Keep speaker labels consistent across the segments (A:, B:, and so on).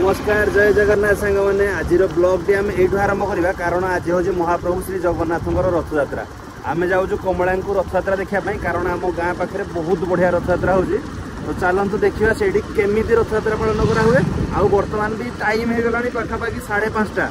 A: नमस्कार जय जगन्नाथ सांग मैंने आज ब्लॉग टी आम यू आरंभ करवा कारण आज हूँ महाप्रभु श्री जगन्नाथ रथयात्रा आम जाऊँ कमला को रथयात्रा देखापी कारण आम गाँ पाखे बहुत बढ़िया रथयात्रा हो तो चलतु देखा से केमी रथयात्रा पालन कराहुए आउ बर्तमान भी टाइम हो गला पाखापाखि 5:30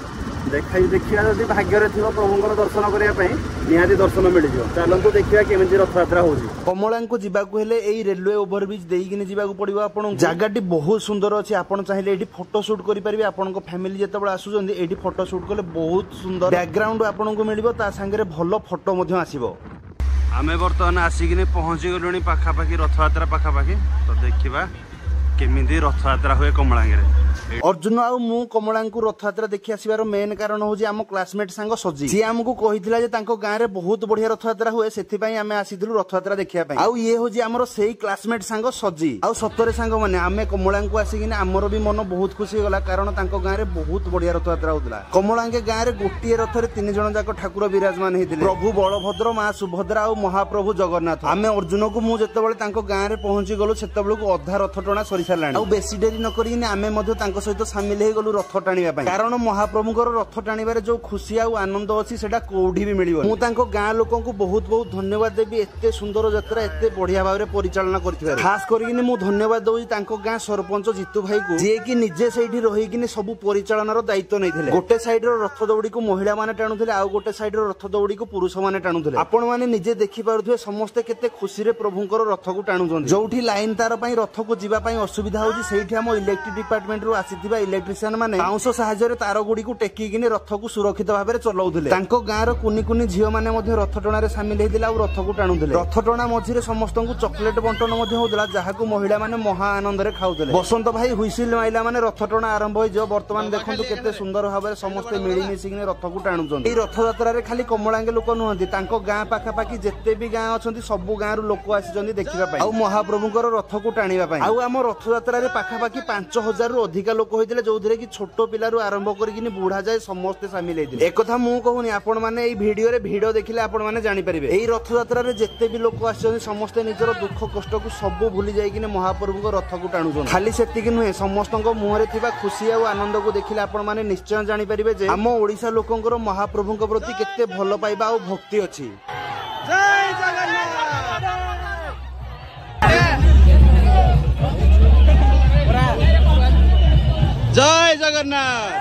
A: देखा जब भाग्य थी प्रभुंर दर्शन करने निहाती दर्शन मिल जाए चलतु देखा केमी रथयात्रा हो कमला को जावाक रेलवे ओभरब्रिज देकिन जावाक पड़ो आपन जगह बहुत सुंदर अच्छी आपड़ चाहिए ये फोटो सुट करेंगे आपण फैमिली जो आसुँच ये फोटो सुट कले बहुत सुंदर बैकग्राउंड आपको मिल सागर भल फोटो आसो आमे बर्तमान आसिक पहुँची गलु पाखापाखि रथयात्रा पाखापाखि तो देखा केमी रथयात्रा हुए कमलांगे अर्जुन आउ मु कमला को रथयात्रा देखि आसबार मेन कारण हूँ आम क्लासमेट सांग सजी सी आमको कही गाँव में बहुत बढ़िया रथयात्रा हुए से आम आसीलु रथयात्रा देखा आउ ये हूँ आमर से क्लासमेट सांग सजी आउ सतरे सांग मैंने आम कमला को आसिक आमर भी मन बहुत खुशी गला कारण गाँव में बहुत बढ़िया रथयात्रा होता कमला गाँव में गोटे रथरे 3 जन जाक ठाकुर विराजमान होते प्रभु बलभद्र माँ सुभद्रा और महाप्रभु जगन्नाथ आम अर्जुन को मुझे गाँव में पहुंची गलु से अधा रथ टଣା सरी सारा बेसी डेरी नक आम सहित सामिल हो गलु रथ टाणिबा कारण महाप्रभुଙ୍କର रथ टाणिबारे जो खुशी आ आनंद अच्छी से कौटी भी मिल गाँ लोक बहुत बहुत धन्यवाद देवी एत सुंदर यात्रा एत बढ़िया भाव में परिचालना कर खास कर धन्यवाद दूसरी गाँ सरपंच जीतू भाई को जी की निजे से रही सब परिचालनार दायित्व नहीं गोटे सैड रथ दौड़ी को महिला मैंने टाणुले आउ गोटे सैड रथ दौड़ी को पुरुष मैंने टाणुले आपण मैंने निजे देखिपे समस्ते केते खुशी प्रभुंर रथ को टाणुन जो लाइन तार रथ को जावाई असुविधा होम इलेक्ट्रिक डिपार्टमेंट रू आसीथिबा इलेक्ट्रिशियन माने बाउंस साहाय्य तार गुड़ी को टेकिकिन रथ को सुरक्षित भाव में चलाउथिले गाँव कुनी कुनी झील मैंने रथ टणार सामिल होते रथ को टाणुले रथ टणा मझे समस्त चॉकलेट बंटन होता जहाँ महिला मैंने महा आनंद खाऊले बसंत भाई हुइसिल माइला मैंने रथ टणा आरंभ हो बर्तमान देखो केते सुंदर भाव में समस्ते मिलमिशिक रथ को टाणुचंती रथ यात्रा खाली कमलांगे लोक नुहंती गाँ पाखापाखि जिते भी गाँ अच्छा सब गाँव लोक आसी देखा महाप्रभुंर रथ को टाणिबा आम रथ यात्रा पाखापाखि 5000 रु अधिक लोक होते जो कि छोट पिलू आरंभ कर बुढ़ा जाए समस्ते सामिल होते एक मुझे कहूनी आपण मैंने भिडियो भिड देखिले आपण मैंने जानीपारे यही रथ यात्रा जिते भी लोक आसते समस्ते निजर दुख कष्ट को सब भूली जाइए महाप्रभु रथ को टाणुन खाली से नुहे समस्त मुहरे थी खुशी और आनंद को देखिले आपण मैंने निश्चय जानीपारे जे आम ओडिशा लोकंकर महाप्रभु प्रति केते भल पाइबा और भक्ति अच्छी। जय जगन्नाथ जय जगन्नाथ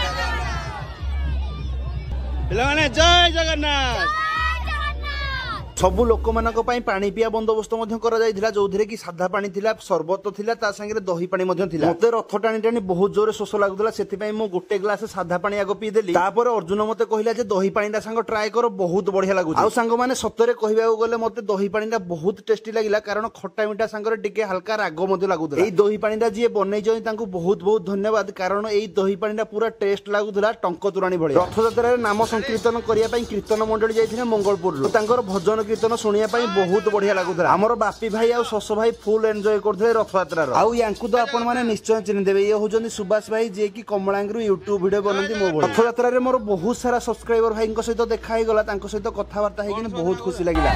A: पिलाने जय जगन्नाथ सबू लोक मानक पानी पिया बंदोबस्त जो कि साधा पानी थिला सरबत थिला ता संगे दही पानी मते रथ टाणी टाणी बहुत जोर शोष लगुला से गोटे ग्लास साधा पानी आग पीदेली अर्जुन मते कहला जे दही पानी सांग ट्राए कर बहुत बढ़िया लगुच आउ सांग माने सतरे कहबा गले मते दही पानी बहुत टेस्टी लगिला कारण खट्टा मीठा सांगरे टिके हल्का राग मते लागुला एई दही पानी जी बनै जई तांको बहुत बहुत धन्यवाद कारण एई दही पानी पूरा टेस्ट लागुला टंक तुराणी भଳି रथ यात्रा नाम संकीर्तन करिया पई कीर्तन मंडली जाइथिने मंगलपुर तांकर भजन कीर्तन शुणिया बहुत बढ़िया लगुला आमर बापी भाई और शश भाई फुल एंजॉय करते रथयात्रा आउ यांकु तो आपण माने निश्चय चिन्हिदेबे ये होजनी सुभाष भाई जे कि कमलांगरू यूट्यूब वीडियो बनती मो भଳି रथयात्रा रे मोर बहुत सारा सब्सक्राइबर भाई सहित देखा ही गला तांको सहित कथावार्ता हेकिन बहुत खुशी लागिला।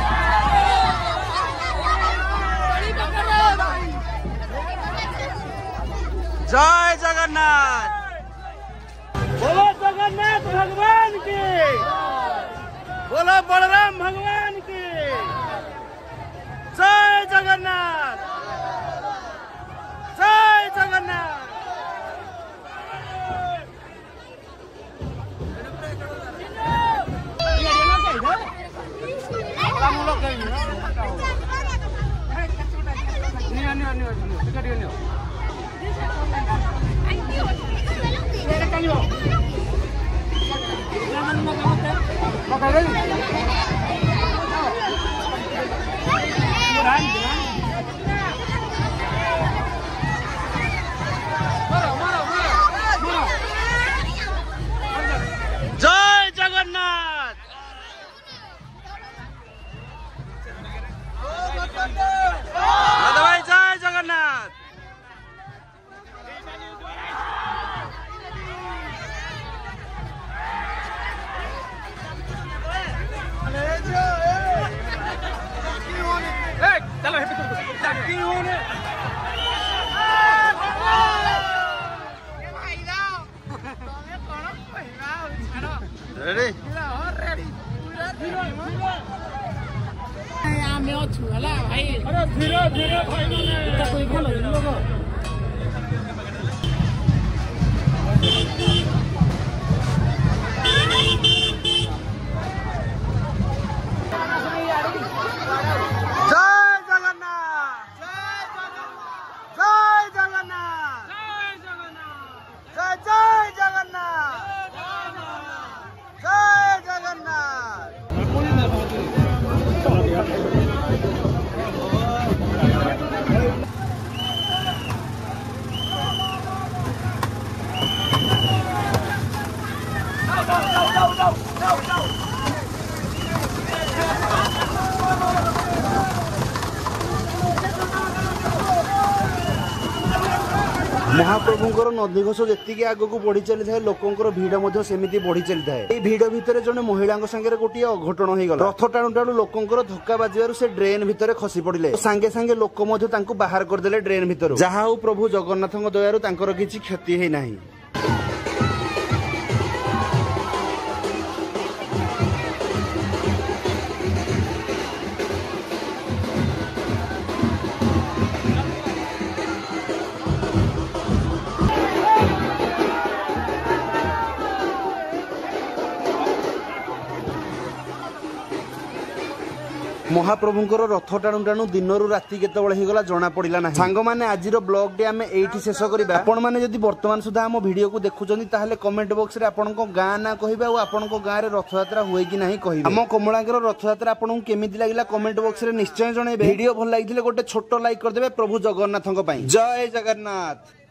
A: जय जगन्नाथ बोलो जगन्नाथ भगवान की बोलो बलराम भगवान की जय जगन्नाथ जय जगन्नाथ जय जगन्नाथ भाई जय जगन्नाथ रेडी
B: ଆମେ ଅଛୁ ହେଲା ଭାଇ ଧୀରେ ଧୀରେ ଭାଇ
A: महाप्रभुंकर नदीघोष जी आगक बढ़ी चली था लोकंर भिड़ सेमती बढ़ी चली था ये भिड़ भितर जड़े महिला संगे गोटे अघटन हो गला रथ टाणु टाणु लोकंर धक्का बाजिबारु से ड्रेन भितर खसी पड़े सांगे सांगे लोक बाहर करदे ड्रेन भितर जहा हो प्रभु जगन्नाथ दयारु तांकर किछि क्षति है नाही। महाप्रभुंकर रथ टाणु टाणु दिन राति केतला जना पड़ा ना सांग मैंने आज ब्लॉग टी आम ये शेष करवा आपण मैंने जदि वर्तमान सुधा आम वीडियो को देखुं कमेंट बॉक्स रे आपण गाँ ना कह आपण गाँव में रथयात्रा हुए कि ना कह आम कमलांकर रथयात्रा आपको केमी लगे कमेंट बॉक्स रे निश्चय जन वीडियो भल लगी गोटे छोट लाइक करदे प्रभु जगन्नाथ जय जगन्नाथ।